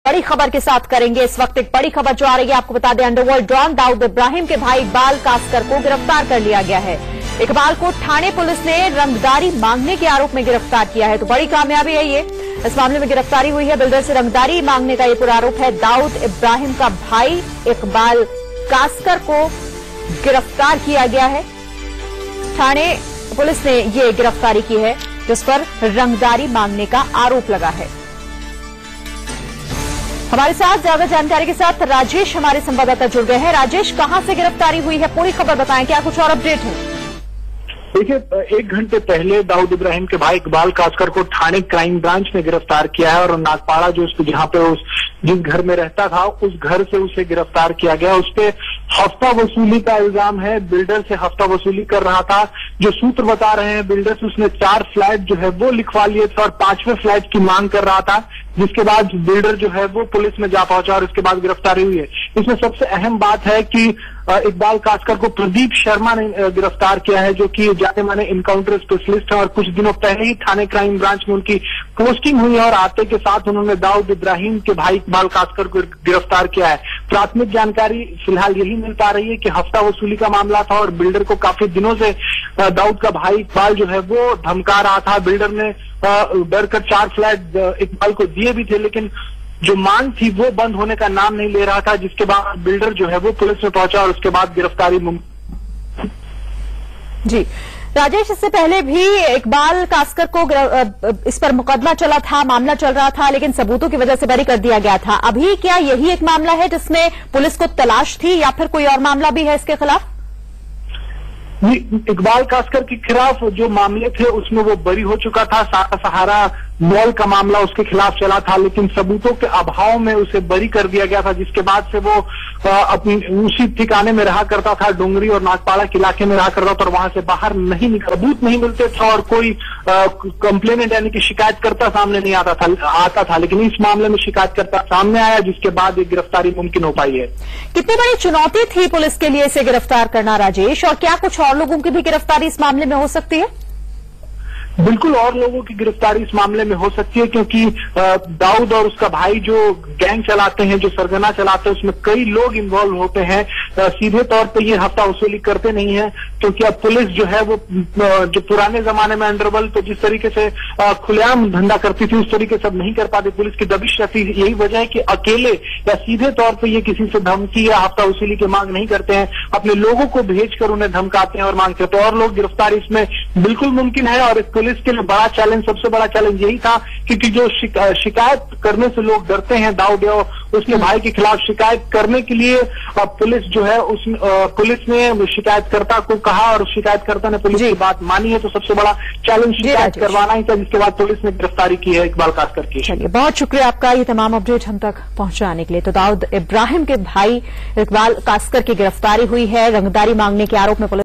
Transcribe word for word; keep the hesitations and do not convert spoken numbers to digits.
बड़ी खबर के साथ करेंगे इस वक्त एक बड़ी खबर जो आ रही है। आपको बता दें, अंडरवर्ल्ड डॉन दाऊद इब्राहिम के भाई इकबाल कासकर को गिरफ्तार कर लिया गया है। इकबाल को ठाणे पुलिस ने रंगदारी मांगने के आरोप में गिरफ्तार किया है, तो बड़ी कामयाबी है ये। इस मामले में गिरफ्तारी हुई है। बिल्डर से रंगदारी मांगने का ये पूरा आरोप है। दाऊद इब्राहिम का भाई इकबाल कासकर को गिरफ्तार किया गया है। ठाणे पुलिस ने ये गिरफ्तारी की है जिस पर रंगदारी मांगने का आरोप लगा है। हमारे साथ ज्यादा जानकारी के साथ राजेश हमारे संवाददाता जुड़ गए हैं। राजेश, कहां से गिरफ्तारी हुई है, पूरी खबर बताएं, क्या कुछ और अपडेट है? देखिए, एक घंटे पहले दाऊद इब्राहिम के भाई इकबाल कासकर को ठाणे क्राइम ब्रांच ने गिरफ्तार किया है और नागपाड़ा जो उसको जहां पे उस जिस घर में रहता था उस घर से उसे गिरफ्तार किया गया। उस पे हफ्ता वसूली का इल्जाम है। बिल्डर से हफ्ता वसूली कर रहा था। जो सूत्र बता रहे हैं, बिल्डर से उसने चार फ्लैट जो है वो लिखवा लिए थे और पांचवें फ्लैट की मांग कर रहा था, जिसके बाद बिल्डर जो है वो पुलिस में जा पहुंचा और इसके बाद गिरफ्तारी हुई है। इसमें सबसे अहम बात है कि इकबाल कासकर को प्रदीप शर्मा ने गिरफ्तार किया है, जो कि जाने माने इनकाउंटर स्पेशलिस्ट है और कुछ दिनों पहले ही ठाणे क्राइम ब्रांच में उनकी पोस्टिंग हुई है और आते के साथ उन्होंने दाऊद इब्राहिम के भाई इकबाल कासकर को गिरफ्तार किया है। प्राथमिक जानकारी फिलहाल यही मिल पा रही है कि हफ्ता वसूली का मामला था और बिल्डर को काफी दिनों से दाऊद का भाई इकबाल जो है वो धमका रहा था। बिल्डर ने डर कर चार फ्लैट इकबाल को दिए भी थे, लेकिन जो मांग थी वो बंद होने का नाम नहीं ले रहा था, जिसके बाद बिल्डर जो है वो पुलिस में पहुंचा और उसके बाद गिरफ्तारी मुमकिन। जी राजेश, इससे पहले भी इकबाल कासकर को इस पर मुकदमा चला था, मामला चल रहा था, लेकिन सबूतों की वजह से बरी कर दिया गया था। अभी क्या यही एक मामला है जिसमें पुलिस को तलाश थी या फिर कोई और मामला भी है इसके खिलाफ? इकबाल कासकर के खिलाफ जो मामले थे उसमें वो बरी हो चुका था। सारा सहारा मॉल का मामला उसके खिलाफ चला था, लेकिन सबूतों के अभाव में उसे बरी कर दिया गया था, जिसके बाद से वो अपनी उसी ठिकाने में रहा करता था, डोंगरी और नागपाड़ा के इलाके में रहा करता था और वहां से बाहर नहीं निकल सबूत नहीं मिलते थे और कोई कंप्लेनेंट यानी कि शिकायतकर्ता सामने नहीं आता था आता था लेकिन इस मामले में शिकायतकर्ता सामने आया, जिसके बाद ये गिरफ्तारी मुमकिन हो पाई है। कितनी बड़ी चुनौती थी पुलिस के लिए इसे गिरफ्तार करना राजेश, और क्या कुछ और लोगों की भी गिरफ्तारी इस मामले में हो सकती है? बिल्कुल, और लोगों की गिरफ्तारी इस मामले में हो सकती है, क्योंकि दाऊद और उसका भाई जो गैंग चलाते हैं, जो सरगना चलाते हैं, उसमें कई लोग इन्वॉल्व होते हैं। सीधे तौर पे ये हफ्ता वसूली करते नहीं है, क्योंकि अब पुलिस जो है वो जो पुराने जमाने में अंडरवर्ल्ड तो जिस तरीके से खुलेआम धंधा करती थी उस तरीके से अब नहीं कर पाती। पुलिस की दबिश रहती है। यही वजह है कि अकेले या सीधे तौर पर ये किसी से धमकी या हफ्ता वसूली की मांग नहीं करते हैं, अपने लोगों को भेजकर उन्हें धमकाते हैं और मांगते हैं। तो और लोग गिरफ्तारी इसमें बिल्कुल मुमकिन है और पुलिस के लिए बड़ा चैलेंज, सबसे बड़ा चैलेंज यही था, क्योंकि जो शिकायत करने से लोग डरते हैं। दाऊद या उसके भाई के खिलाफ शिकायत करने के लिए पुलिस जो है उस पुलिस ने शिकायतकर्ता को कहा और शिकायतकर्ता ने पुलिस की बात मानी है, तो सबसे बड़ा चैलेंज शिकायत करवाना ही था, जिसके बाद पुलिस ने गिरफ्तारी की है इकबाल कासकर की। चलिए, बहुत शुक्रिया आपका ये तमाम अपडेट हम तक पहुंचाने के लिए। तो दाऊद इब्राहिम के भाई इकबाल कासकर की गिरफ्तारी हुई है रंगदारी मांगने के आरोप में।